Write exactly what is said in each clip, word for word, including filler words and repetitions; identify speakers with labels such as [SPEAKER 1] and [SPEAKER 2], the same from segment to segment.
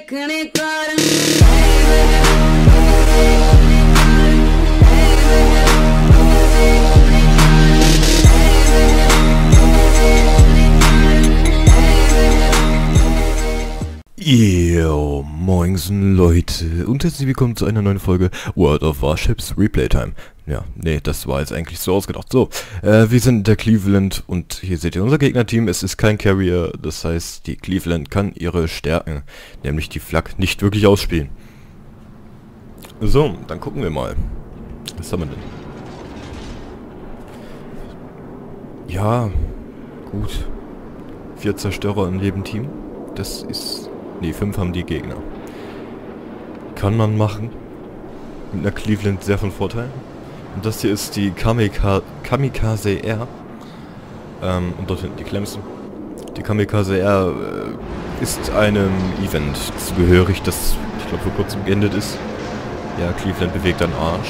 [SPEAKER 1] Yo, moinsen Leute und herzlich willkommen zu einer neuen Folge World of Warships Replay Time. Ja, nee, das war jetzt eigentlich so ausgedacht. So, äh, wir sind der Cleveland und hier seht ihr unser Gegnerteam. Es ist kein Carrier, das heißt, die Cleveland kann ihre Stärken, nämlich die Flak, nicht wirklich ausspielen. So, dann gucken wir mal. Was haben wir denn? Ja, gut. Vier Zerstörer in jedem Team. Das ist... Ne, fünf haben die Gegner. Kann man machen. Mit einer Cleveland sehr von Vorteil. Und das hier ist die Kamika Kamikaze R. Ähm, und dort hinten die Clemson. Die Kamikaze R äh, ist einem Event zugehörig, das, ich glaube, vor kurzem geendet ist. Ja, Cleveland bewegt einen Arsch.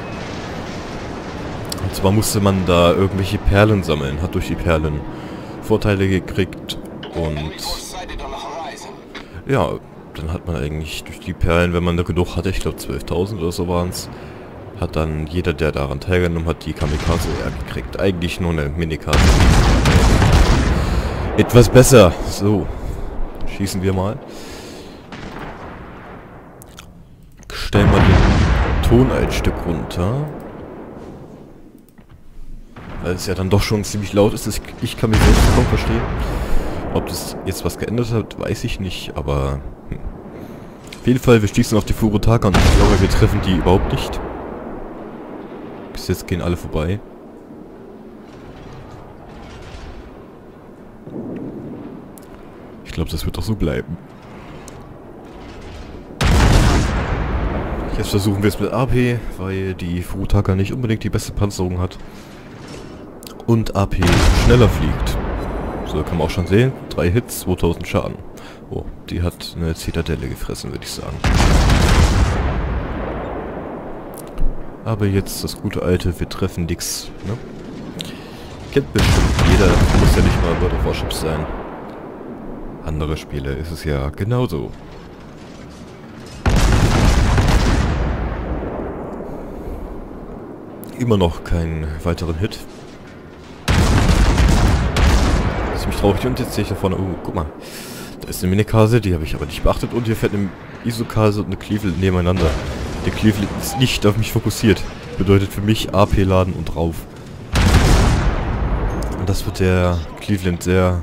[SPEAKER 1] Und zwar musste man da irgendwelche Perlen sammeln, hat durch die Perlen Vorteile gekriegt und... Ja, dann hat man eigentlich durch die Perlen, wenn man da genug hatte, ich glaube zwölftausend oder so waren es, hat dann jeder, der daran teilgenommen hat, die Kamikaze R gekriegt. Eigentlich nur eine Minikarte. Etwas besser. So, schießen wir mal. Stellen wir den Ton ein Stück runter. Weil es ja dann doch schon ziemlich laut ist. Ich kann mich selbst kaum verstehen. Ob das jetzt was geändert hat, weiß ich nicht, aber... Hm. Auf jeden Fall, wir schießen auf die Furutaka und ich glaube, wir treffen die überhaupt nicht. Bis jetzt gehen alle vorbei. Ich glaube, das wird doch so bleiben. Jetzt versuchen wir es mit A P, weil die Furutaka nicht unbedingt die beste Panzerung hat. Und A P schneller fliegt. So, kann man auch schon sehen. Drei Hits, zweitausend Schaden. Oh, die hat eine Zitadelle gefressen, würde ich sagen. Aber jetzt das gute alte, wir treffen nix, ne? Kennt bestimmt jeder, muss ja nicht mal World of Warships sein. Andere Spiele ist es ja genauso. Immer noch keinen weiteren Hit. Mich traurig und jetzt sehe ich da vorne, oh, guck mal, da ist eine Minikase, die habe ich aber nicht beachtet und hier fährt eine Isokase und eine Cleveland nebeneinander. Der Cleveland ist nicht auf mich fokussiert, bedeutet für mich A P laden und rauf. Und das wird der Cleveland sehr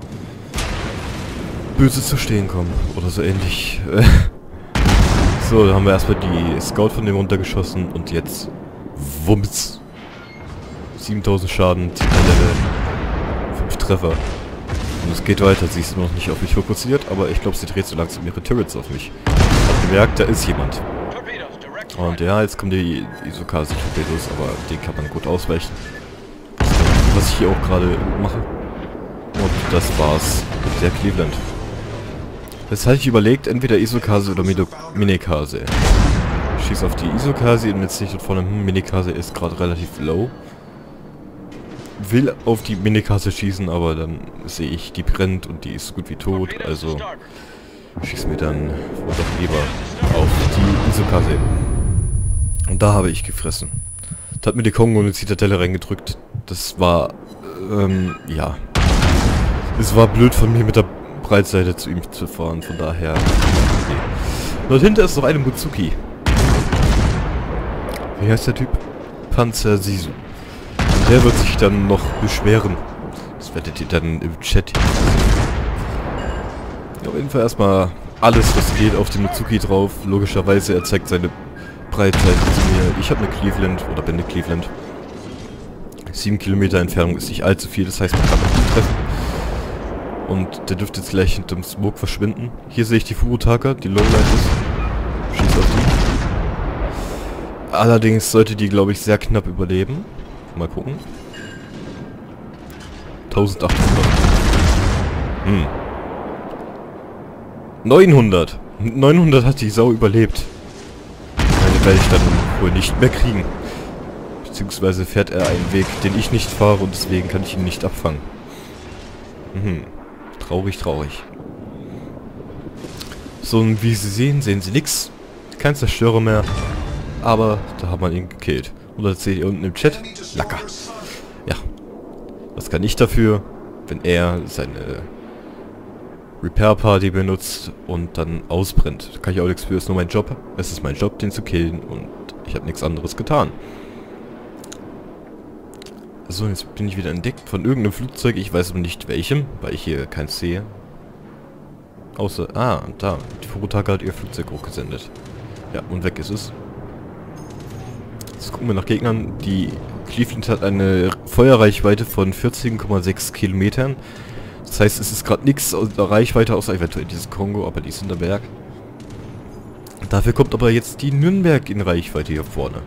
[SPEAKER 1] böse zu stehen kommen, oder so ähnlich. So, da haben wir erstmal die Scout von dem runtergeschossen und jetzt Wumms. siebentausend Schaden, Zitadelle, fünf Treffer. Und es geht weiter, sie ist noch nicht auf mich fokussiert, aber ich glaube, sie dreht so langsam ihre Turrets auf mich. Ich habe gemerkt, da ist jemand. Und ja, jetzt kommen die Isokase-Torpedos, aber den kann man gut ausweichen. Was ich hier auch gerade mache. Und das war's mit der Cleveland. Jetzt hatte ich überlegt, entweder Isokase oder Minikase. Ich schieße auf die Isokase und jetzt sehe ich dort vorne, hm, Minikase ist gerade relativ low. Will auf die Minikase schießen, aber dann sehe ich, die brennt und die ist so gut wie tot, also schießen wir dann doch lieber auf die Isokase. Und da habe ich gefressen. Da hat mir die Kongo eine Zitadelle reingedrückt. Das war, ähm, ja. Es war blöd von mir mit der Breitseite zu ihm zu fahren, von daher. Okay. Dort hinter ist noch eine Mutsuki. Wie heißt der Typ? Panzer Sisu. Der wird sich dann noch beschweren. Das werdet ihr dann im Chat hier sehen. Auf jeden Fall erstmal alles, was geht, auf die Mutsuki drauf. Logischerweise, er zeigt seine Breitseite zu mir. Ich habe eine Cleveland, oder bin eine Cleveland. Sieben Kilometer Entfernung ist nicht allzu viel, das heißt, man kann mich treffen. Und der dürfte jetzt gleich hinterm Smoke verschwinden. Hier sehe ich die Furutaka, die Lowlight ist. Schieß auf die. Allerdings sollte die, glaube ich, sehr knapp überleben. Mal gucken. eintausendachthundert. Hm. neunhundert. neunhundert hat die Sau überlebt. Meine werde ich dann wohl nicht mehr kriegen. Beziehungsweise fährt er einen Weg, den ich nicht fahre und deswegen kann ich ihn nicht abfangen. Mhm. Traurig, traurig. So, und wie Sie sehen, sehen Sie nichts. Kein Zerstörer mehr. Aber da hat man ihn gekillt. Und das seht ihr unten im Chat. Lacker. Ja. Was kann ich dafür, wenn er seine Repair Party benutzt und dann ausbrennt? Da kann ich auch nichts für, ist nur mein Job. Es ist mein Job, den zu killen und ich habe nichts anderes getan. So, jetzt bin ich wieder entdeckt von irgendeinem Flugzeug. Ich weiß aber nicht welchem, weil ich hier keins sehe. Außer, ah, da. Die Furutaka hat ihr Flugzeug hochgesendet. Ja, und weg ist es. Jetzt gucken wir nach Gegnern. Die Cleveland hat eine Feuerreichweite von vierzehn Komma sechs Kilometern. Das heißt, es ist gerade nichts aus der Reichweite, außer eventuell dieses Kongo, aber die ist hinter Berg. Dafür kommt aber jetzt die Nürnberg in Reichweite hier vorne.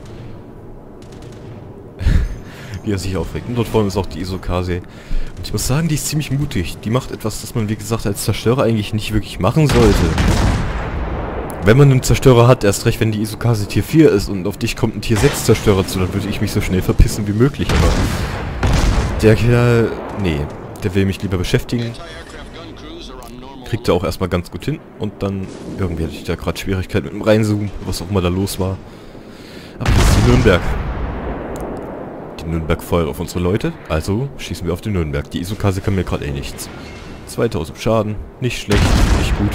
[SPEAKER 1] Wie er sich aufregt. Und dort vorne ist auch die Isokase. Und ich muss sagen, die ist ziemlich mutig. Die macht etwas, das man, wie gesagt, als Zerstörer eigentlich nicht wirklich machen sollte. Wenn man einen Zerstörer hat, erst recht, wenn die Isokase Tier vier ist und auf dich kommt ein Tier sechs Zerstörer zu, dann würde ich mich so schnell verpissen wie möglich. Aber der Kerl, nee, der will mich lieber beschäftigen. Kriegt er auch erstmal ganz gut hin. Und dann, irgendwie hatte ich da gerade Schwierigkeiten mit dem Reinzoomen, was auch immer da los war. Aber hier ist die Nürnberg. Die Nürnberg feuert auf unsere Leute, also schießen wir auf die Nürnberg. Die Isokase kann mir gerade eh nichts. zweitausend Schaden, nicht schlecht, nicht gut.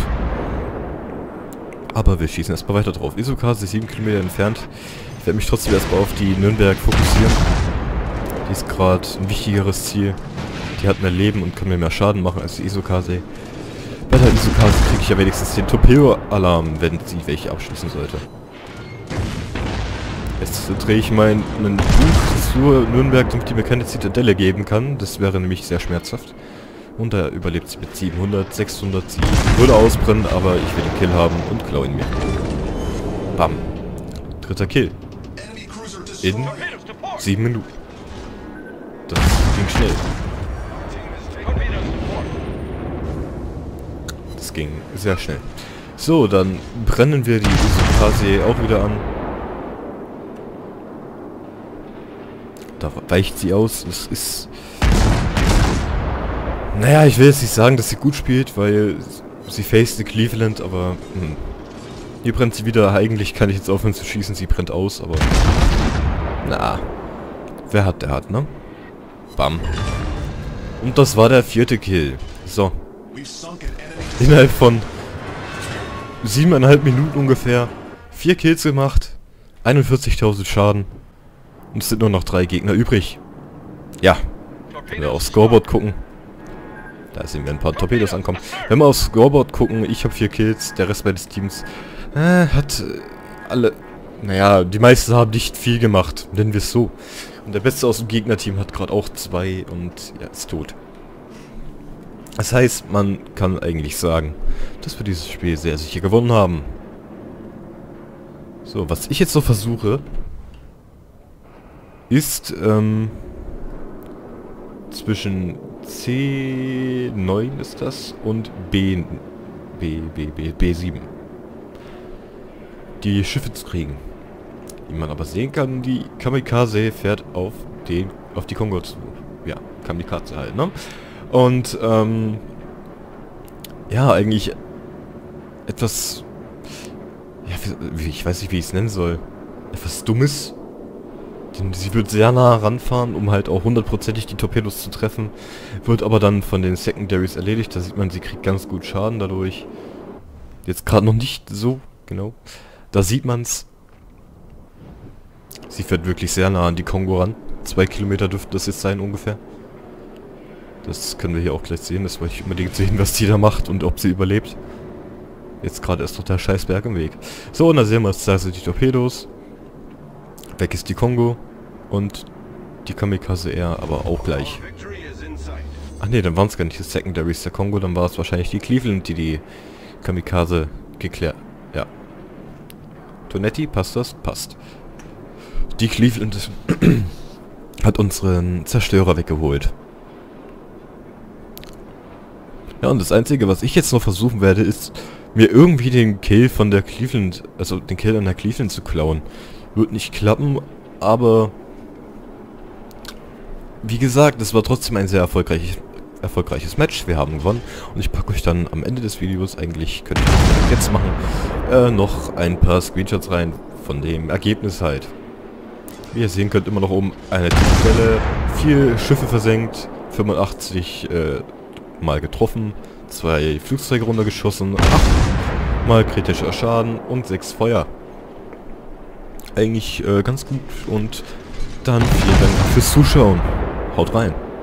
[SPEAKER 1] Aber wir schießen erstmal weiter drauf. Isokase sieben Kilometer entfernt. Ich werde mich trotzdem erstmal auf die Nürnberg fokussieren. Die ist gerade ein wichtigeres Ziel. Die hat mehr Leben und kann mir mehr Schaden machen als die Isokase. Bei der Isokase kriege ich ja wenigstens den Torpedo-Alarm, wenn sie welche abschließen sollte. Jetzt drehe ich meinen Buch zur Nürnberg, damit die mir keine Zitadelle geben kann. Das wäre nämlich sehr schmerzhaft. Und da überlebt sie mit siebenhundert, sechshundert. Sie würde ausbrennen, aber ich will den Kill haben und klaue ihn mir. Bam. Dritter Kill. In sieben Minuten. Das ging schnell. Das ging sehr schnell. So, dann brennen wir die Isokase auch wieder an. Da weicht sie aus. Es ist... Naja, ich will jetzt nicht sagen, dass sie gut spielt, weil sie faced die Cleveland, aber... Hm. Hier brennt sie wieder. Eigentlich kann ich jetzt aufhören zu schießen. Sie brennt aus, aber... Na. Wer hat, der hat, ne? Bam. Und das war der vierte Kill. So. Innerhalb von... siebeneinhalb Minuten ungefähr. Vier Kills gemacht. einundvierzigtausend Schaden. Und es sind nur noch drei Gegner übrig. Ja. Wenn wir aufs Scoreboard gucken. Da sehen wir ein paar Torpedos ankommen. Wenn wir aufs Scoreboard gucken, ich habe vier Kills, der Rest meines Teams äh, hat äh, alle... Naja, die meisten haben nicht viel gemacht, nennen wir es so. Und der Beste aus dem Gegnerteam hat gerade auch zwei und ja, ist tot. Das heißt, man kann eigentlich sagen, dass wir dieses Spiel sehr sicher gewonnen haben. So, was ich jetzt noch versuche... ist ähm, zwischen C neun ist das und B, B, B, B, B sieben die Schiffe zu kriegen. Wie man aber sehen kann, die Kamikaze fährt auf den auf die Kongo zu. Ja, Kamikaze halt, ne? Und ähm, ja, eigentlich etwas, ja, wie, ich weiß nicht, wie ich es nennen soll, etwas Dummes. Sie wird sehr nah ranfahren, um halt auch hundertprozentig die Torpedos zu treffen. Wird aber dann von den Secondaries erledigt. Da sieht man, sie kriegt ganz gut Schaden dadurch. Jetzt gerade noch nicht so, genau. Da sieht man's. Sie fährt wirklich sehr nah an die Kongo ran. Zwei Kilometer dürfte das jetzt sein ungefähr. Das können wir hier auch gleich sehen. Das wollte ich unbedingt sehen, was die da macht und ob sie überlebt. Jetzt gerade ist doch der Scheißberg im Weg. So, und da sehen wir es. Da sind die Torpedos. Weg ist die Kongo und die Kamikaze Air aber auch gleich. Ach ne, dann waren es gar nicht die Secondaries der Kongo, dann war es wahrscheinlich die Cleveland, die die Kamikaze geklärt. Ja. Tonetti, passt das? Passt. Die Cleveland hat unseren Zerstörer weggeholt. Ja, und das Einzige, was ich jetzt noch versuchen werde, ist, mir irgendwie den Kill von der Cleveland, also den Kill an der Cleveland zu klauen. Wird nicht klappen, aber wie gesagt, es war trotzdem ein sehr erfolgreich, erfolgreiches Match. Wir haben gewonnen und ich packe euch dann am Ende des Videos, eigentlich könnte ich das jetzt machen, äh, noch ein paar Screenshots rein von dem Ergebnis halt. Wie ihr sehen könnt, immer noch oben eine Stelle, vier Schiffe versenkt, fünfundachtzig äh, Mal getroffen, zwei Flugzeuge runtergeschossen, acht Mal kritischer Schaden und sechs Feuer. Eigentlich äh, ganz gut und dann vielen Dank fürs Zuschauen. Haut rein.